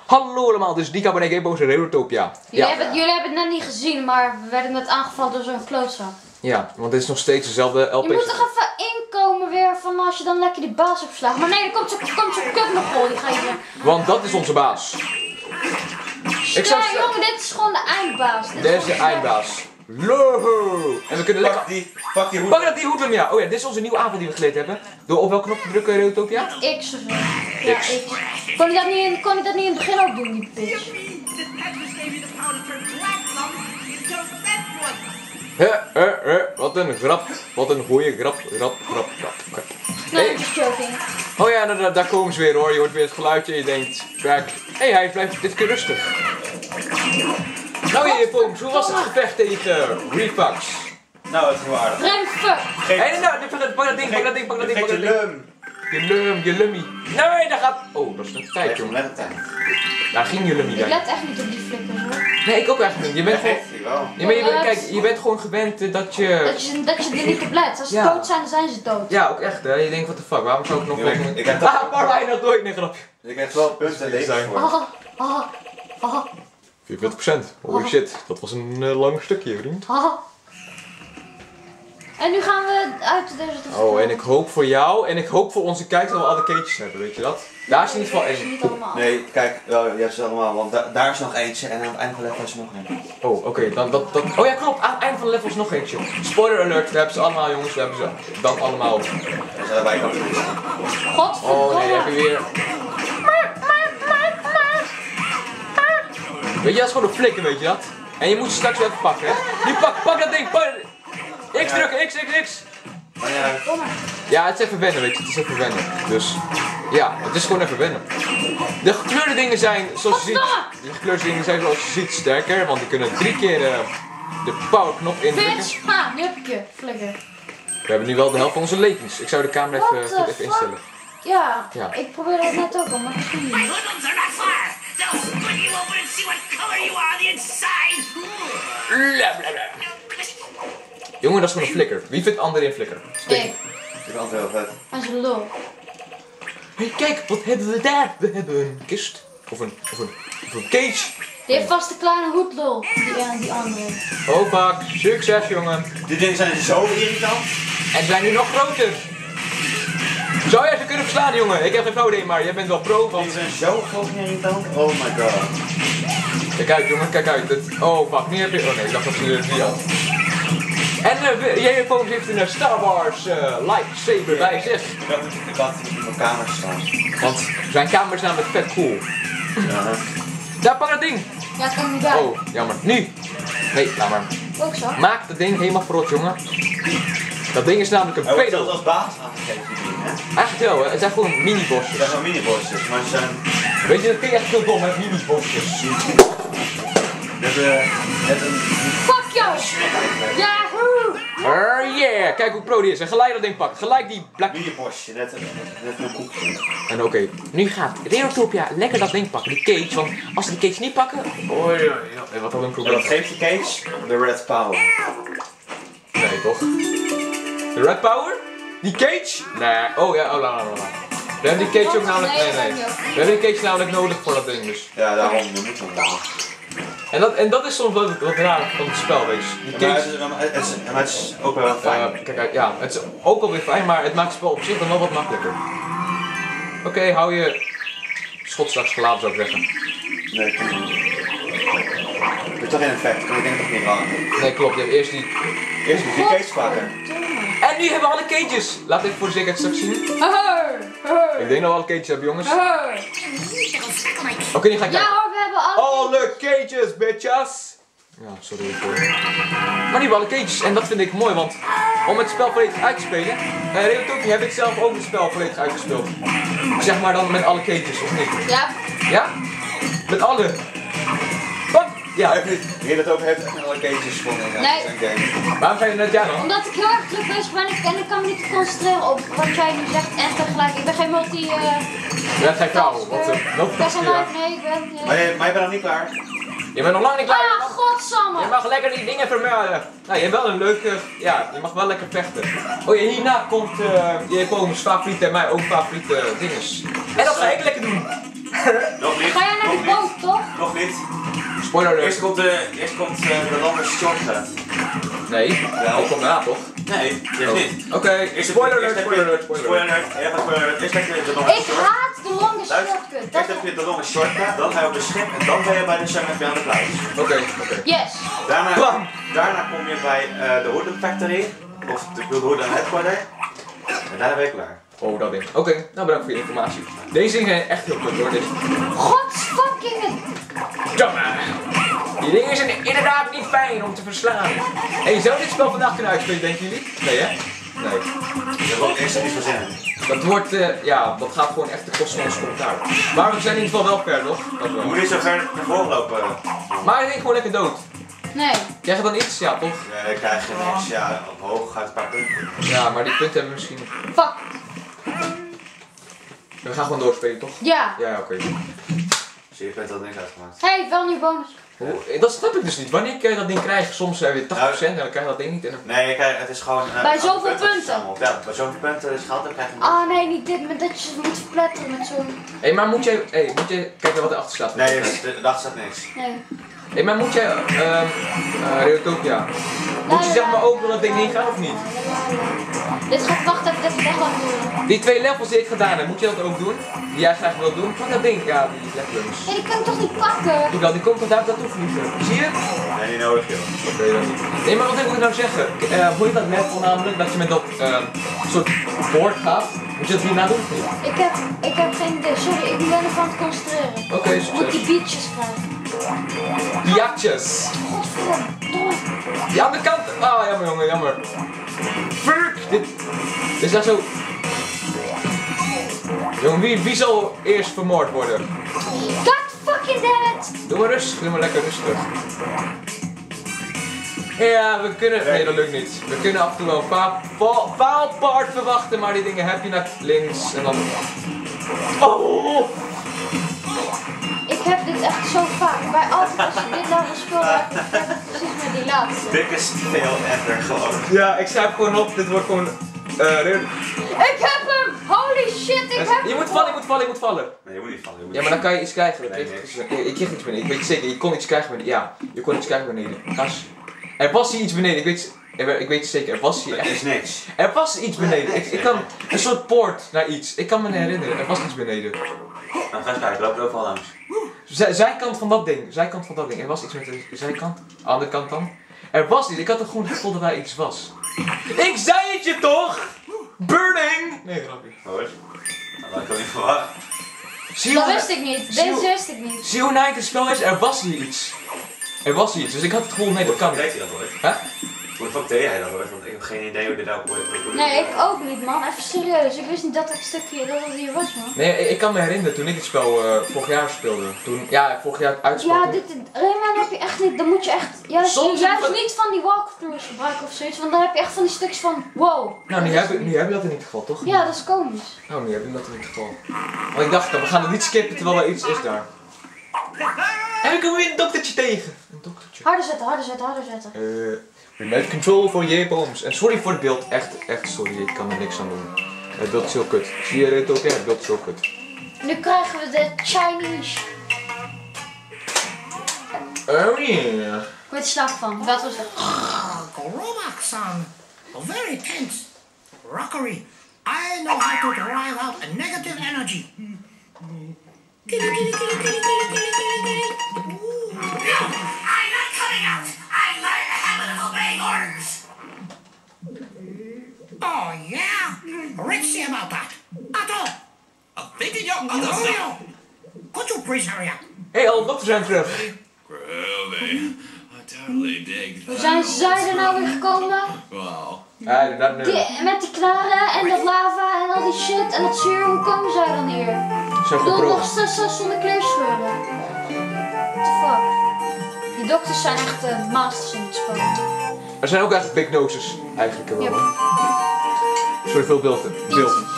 Hallo allemaal, dus die Cabernet Gamebo's en Redotopia. Jullie hebben het net niet gezien, maar we werden net aangevallen door zo'n klootzak. Ja, want dit is nog steeds dezelfde LP. Je moet toch even inkomen weer van als je dan lekker die baas opslaat. Maar nee, dan komt zo'n kutnogol, die ga je weer. Want dat is onze baas. Ja, jongen, dit is gewoon de eindbaas. Dit is de eindbaas. Loho! En we kunnen lekker... Pak die hoed. Pak dat die hoed hem, ja. Oh ja, dit is onze nieuwe avond die we geleerd hebben. Door op welke knop te drukken, Redotopia? X of zo. Ja, X. Kon ik dat niet in het begin ook doen, die bitch? Wat een grap. Wat een goeie grap. Nee, Hey. just joking. Oh ja, daar komen ze weer hoor. Je hoort weer het geluidje en je denkt, kijk, hé, hij blijft dit keer rustig. Nou je Pooms, hoe was het gevecht tegen Refax? Nou, het is heel aardig. Rem fuck. Hé, nou, pak dat ding. Je lummie. Nee, daar gaat... Oh, dat is een tijd, jongen. Let op tijd. Daar ging je lummie Ik bij. let echt niet op die flikkers hoor. Nee, ik ook eigenlijk niet. Je bent gewoon... Ja, maar kijk, je bent gewoon gewend dat je... Dat je er niet op let. Als ze Ja. dood zijn, dan zijn ze dood. Ja, ook echt hè. Je denkt, what the fuck, waarom zou ik nog... Ik heb Marlijn, dat nooit meer grapje. Ik heb 12 punten leven voor. Haha. 44%. Holy shit, dat was een lang stukje, vriend. Haha. En nu gaan we uit deze... Oh, en ik hoop voor jou en ik hoop voor onze kijkers dat we alle keetjes hebben, weet je dat? Daar is in ieder geval één. Niet allemaal. Nee, kijk, je hebt ze allemaal, want daar is nog eentje en aan het einde van de level is er nog een. Oh, oké, dan dat... Oh ja, klopt, aan het einde van de level is nog eentje. Spoiler alert, we hebben ze allemaal, jongens, we hebben ze dan allemaal. Dat is aan wij ook. Godverdomme. Oh nee, heb je weer... Weet je, dat is gewoon een flikker, weet je dat? En je moet ze straks even pakken, hè? Nu pak dat ding, pak... X drukken, X. Maar ja, Ja, het is even wennen, weet je, het is even wennen. Dus, ja, het is gewoon even wennen. De gekleurde dingen zijn, zoals je ziet, sterker, want die kunnen 3 keer de power knop indrukken. Bitch. Ha, nu heb ik je. Flikker. We hebben nu wel de helft van onze lekens. Ik zou de camera What even, goed the even fuck? instellen. Ja, Ja. ik probeerde het net ook al, maar misschien niet. Hoodlums are not far! They'll split you open and see what color you are on the inside! Jongen, dat is gewoon een flikker. Wie vindt André een flikker? Ik. ik vind het heel vet. Hij is een lul. Hé, kijk, wat hebben we daar? We hebben een kist. Of een cage. Die heeft vast een kleine hoedlul, die andere. Oh, fuck. Succes, jongen. Die dingen zijn zo irritant. En ze zijn nu nog groter. Zou jij ze kunnen verslaan, jongen? Ik heb geen fout in, maar jij bent wel pro, Die want... zijn zo fucking irritant. Oh my god. Kijk uit, jongen, kijk uit. Oh, fuck, nu heb je... Oh nee, ik dacht dat ze er 3 had. En jij heeft een Star Wars lightsaber bij zich. Ik had in mijn kamer staan. Want zijn kamer is namelijk vet cool. Ja. Daar, pak dat ding! Ja, ik kan niet bij. Oh, jammer. Nu! Nee, laat maar. Ook zo. Maak dat ding helemaal verrot, jongen. Dat ding is namelijk een Hij wordt pedo. zelfs als baas aangegeven, die dingen, hè? Eigenlijk wel, hè. Het zijn gewoon Het mini-bossjes. zijn gewoon mini-bossjes, maar ze zijn... Weet je, dat vind je echt veel dom, hè, mini-bossjes. We hebben een... Fuck jou! Yahoo! Yeah! Kijk hoe pro die is. En gelijk dat ding pakken. Gelijk die black... Mini-bosje, net een koekje. En oké, nu gaat Redotopia lekker dat ding pakken. Die cage, want als ze die cage niet pakken... Oh ja, ja. Wat hadden we een En probleem. wat geeft die cage? De Red Power. Nee, toch? De Red Power? Die cage? Nee. Oh ja, oh la. We hebben die cage ook namelijk... Nee. We hebben die cage namelijk nodig voor dat ding, dus. Ja, daarom, we moeten hem wel. En dat is soms wat raar van het spel, wees. Die cage... Maar het is ook wel fijn. Kijk uit, ja, het is ook alweer fijn, maar het maakt het spel op zich dan wel wat makkelijker. Oké, hou je schot straks geladen, zou ik zeggen. Nee, kan niet. Het is toch in effect, kan ik denk toch niet aan. Nee, klopt, je hebt eerst die... Eerst moet je die cage pakken. En nu hebben we alle cages! Laat even voor de zekerheid straks zien. Ik denk dat we alle cages hebben, jongens. Oké, nu ga ik Ja kijken. hoor, we hebben alle... Alle cages, bitches! Ja, sorry hiervoor. Maar nu hebben we alle cages en dat vind ik mooi, want om het spel volledig uit te spelen... Redotopia heb ik zelf ook het spel volledig uitgespeeld. Zeg maar dan met alle cages, of niet? Ja, Ja? Met alle. Wat? Ja. Hier dat ook heeft echt met alle cages voor in Nee. zijn game. Waarom zei je net ja dan? omdat ik heel erg druk bezig ben en ik kan me niet concentreren op wat jij nu zegt en tegelijk. Ik ben geen multi... Je bent geen vrouw, want dat best wel ja. nee, ik ben... Maar je bent nog niet klaar. Je bent nog lang niet klaar. Ah, godsamme! Je mag lekker die dingen vermelden. Nou, je hebt wel een leuke, ja, je mag wel lekker vechten. Oh ja, hierna komt je Pomus favoriete en mij ook favoriete dinges. En dat ga ik lekker doen. Nog niet. Ga jij naar die boot niet. Spoiler alert. Eerst komt de longest shortcut. Nee, dat komt daarna toch? Nee, dit is niet. Oké, spoiler alert, spoiler alert, spoiler alert. Even spoiler alert. Eerst heb je de longest Ik shortcut. haat de longest shortcut. Eerst heb je de longest shortcut, dan ga je op de schip en dan ben je bij de Summit Beyond the Clouds. Oké. Yes. Daarna kom je bij de Hoodoo Factory, of de Hoodoo Headquarter. En daarna ben je klaar. Oh, dat ding. Oké, nou bedankt voor je informatie. Deze dingen zijn echt heel kut hoor. Godfucking. Domme. Die dingen zijn inderdaad niet fijn om te verslaan. Hey, zou dit spel vandaag kunnen uitspelen, denken jullie? Nee hè? Nee. Je hebt ook eerst niet verzinnen. Dat wordt, ja, dat gaat gewoon echt de kosten van ons commentaar. Maar we zijn in ieder geval wel ver, toch? Dat Je wel. moet niet zo ver naar voren lopen. Maar ik denk gewoon lekker dood. Nee. Krijg je dan iets? Ja, toch? Ja, dan krijg je niks. Ja, op hoog gaat het een paar punten. Ja, maar die punten hebben we misschien... Fuck. We gaan gewoon doorspelen, toch? Ja. Ja, oké. Zie je, punten dat niks uitgemaakt. Hey, wel nieuw bonus. Dat snap ik dus niet. Wanneer kun je dat ding krijgen? Soms heb je 80% en dan krijg je dat ding niet. En dan... Nee, het is gewoon... Bij zoveel punten punten. verzameld. Ja, bij zoveel punten is geld en krijg je niks. Ah nee, niet dit, maar dat je ze moet verpletteren met zo'n... Hé, maar moet jij... Kijk wat erachter staat. Nee, daar staat niks. Nee. Hé, maar moet jij... Reotopia. Moet je zeg maar ook door dat ding heen gaan of niet? Dit gaat, wacht even, dit gaat echt lang duren. Die 2 levels die ik gedaan heb, moet je dat ook doen? Die jij graag wilt doen? Pak dat ding, ja, die levels. Hé, die kan ik toch niet pakken? Doe dat, die komt toch daar naartoe vliegen. Zie je? Nee, niet nodig joh. Oké, dan niet. Nee, maar wat wil ik nou zeggen? Hoe je dat level namelijk, dat je met dat soort boord gaat? Moet je dat hierna doen of niet? Ik heb geen idee, sorry, ik ben ervan aan het concentreren. Oké, Ik moet die succes. beatjes krijgen. Piatjes. Godverdomme. Ja, aan de kant. Ah, jammer jongen, jammer. Fuck! Dit is echt zo... Jongen, wie zal eerst vermoord worden? God fucking damn it! Doe maar rustig, doe maar lekker rustig. Ja, we kunnen... Nee, dat lukt niet. We kunnen af en toe wel een faalpart verwachten, maar die dingen heb je naar links en dan... Oh! Ik heb dit echt zo vaak. Bij altijd als je dit level speelt, heb ik het precies met die laatste. Biggest fail ever gewoon. Ja, ik schrijf gewoon op, dit wordt gewoon... Ik heb hem! Holy shit, ik heb hem! Je moet vallen, je moet vallen, je moet vallen. Nee, je moet niet vallen. Je moet Ja, maar dan kan je iets krijgen. Dat Nee, kreeg niks. ik kreeg iets beneden. Ik weet het zeker, je kon iets krijgen beneden. Ja, je kon iets krijgen beneden. Gas. Er was hier iets beneden, ik weet het zeker. Er was hier Het is echt... niks. Er was iets beneden. Ik kan... Een soort poort naar iets. Ik kan me herinneren, er was iets beneden. Dan ga eens kijken, loop er overal langs. Zijkant van dat ding. Zijkant van dat ding. Er was iets met de zijkant. Andere kant dan. Er was iets. Ik had er gewoon het gevoel dat daar iets was. Ik zei het je toch? Burning! Nee, grapje. Hoor. Dat had ik al niet verwacht. Zie Dat hoe- wist ik niet. zie hoe- Deze wist ik niet. Zie hoe nice het spel is? Er was hier iets. Er was iets. Dus ik had het gevoel, nee, dat kan Hoe niet. deed hij dat ooit? Hè? Hoe de fuck deed jij dat ooit? Want ik heb geen idee hoe dit ook wordt. Nee, ik ook niet, man. Even serieus. Ik wist niet dat het stukje dat het hier was, man. Nee, ik kan me herinneren toen ik het spel vorig jaar speelde. Toen, ja, vorig jaar uitspeelde. Ja, Rayman heb je echt niet. Dan moet je echt. Juist Soms juist heb ik- niet van die walkthroughs gebruiken of zoiets. Want dan heb je echt van die stukjes van. Wow. Nou, nu heb je dat in ieder geval, toch? Ja, dat is komisch. Nou, nu heb je dat in ieder geval. Want ik dacht, we gaan het niet skippen terwijl er iets is daar. En ik kom weer een doktertje tegen. Een doktertje. Harder zetten, harder zetten, harder zetten. Remote control voor J-bombs. En sorry voor het beeld, echt sorry, ik kan er niks aan doen. Het beeld is heel kut. Zie je het ook? Ja, het beeld is heel kut. Nu krijgen we de Chinese. Oh yeah. Ik word er slaap van. Wat was het? Romax-san. Very tense. Rockery. I know how to drive out a negative energy. Kitty, kitty, kitty, kitty, kitty, kitty, kitty. I'm not coming out. I learned the habit of obeying orders. Oh, yeah? Let's see about that. Atto! Thinking your Antonio! Could you please hurry up? Hé, alle dokters zijn terug. Groovy. I totally dig Hoe that. zijn zij er nou weer gekomen? Wow. Ja, inderdaad nu. Met die knarren en dat lava en al die shit en dat zuur. Hoe komen zij dan hier? Zo Ik bedoel, nog gebroken. steeds zonder kleerscheuren. What the fuck? Die dokters zijn echt masters in het spel. Er zijn ook echt big noses, eigenlijk wel. Yep. Sorry, veel beelden. Beeld. Pietjes.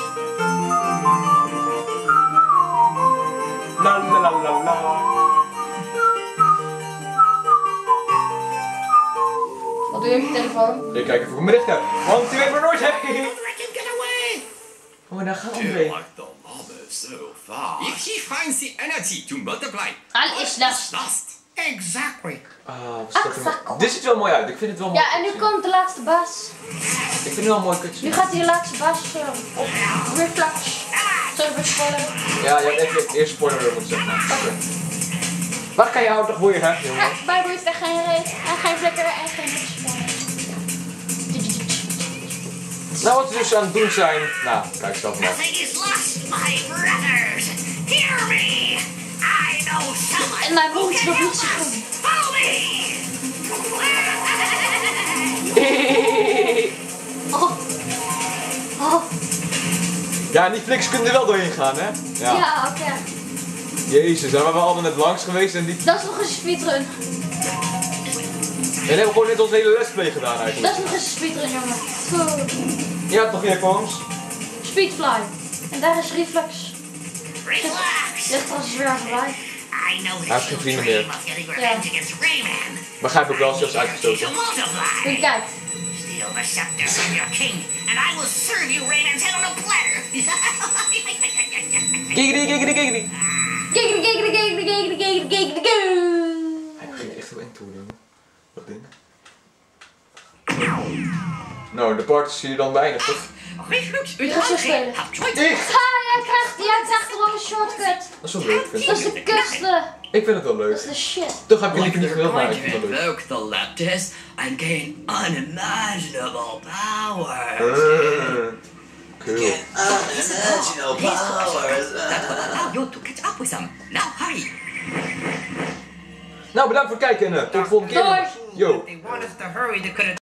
La la la la la. Wat doe je op je telefoon? Ik kijk even voor mijn berichten, want die weet maar nooit heen. Let him get away! Oh, en daar gaat Feel André. like the mob is so fast. If he finds the energy to multiply. Al is last. Last. Exactly. Ah, wat is dat er? Dit ziet er wel mooi uit. Ik vind het wel mooi. Ja, en nu komt de laatste baas. Ik vind het wel een mooi kutje. Nu gaat die laatste baas op reflex. Zullen we spoileren? Ja, je hebt even eerst spoiler moeten zeggen. Oké. Waar kan je houden toch weer, hè, jongen? Ja, Bijbel heeft echt geen reet. En geen flikker en geen niks. Nou, wat we dus aan het doen zijn... Nou, kijk zelf maar. Nothing is lost, my brothers. Hear me. I know someone En mijn who mond is can nog help niet zo us. goed. Follow me. Oh. Oh. Ja, die fliks kunnen er wel doorheen gaan, hè? Ja. Ja, oké. Jezus, daar waren we al net langs geweest en die... Dat is nog een speedrun. En hebben we gewoon net onze hele let's-play gedaan Dat eigenlijk. is nog een speedrun, jongen. Goed. Ja, toch weer, Holmes? Speedfly. En daar is reflex. Relax. Ligt er als weer voorbij. I know Hij heeft that geen you vrienden dream meer. of getting revenge against Rayman. Begrijp ik wel, zelfs To uitgestoten. multiply. Kijk, kijk. Steal the scepter from your king, and I will serve you Rayman's head on a platter. Giggity, giggity, giggity. Kijk, kijk, kijk, kijk, kijk, kijk, kijk, kijk. Hij begint echt wel eng te worden. Wat ding? Nou, de part is hier dan weinig, toch? Je gaat zo spelen. Ik! Jij krijgt gewoon een shortcut. Dat is wel leuk, vind Dat ik. is de kuste. Ik vind het wel Dat leuk. is de shit. Toch heb ik Like liever niet they're gewild, maar going ik to vind het wel leuk. invoke the lab test and gain unimaginable powers. Cool. Unimaginable powers. That will allow you to catch up with them. Now hurry. Nou, bedankt voor het kijken en tot de volgende keer. Doei. Yo. They want us to hurry, they could have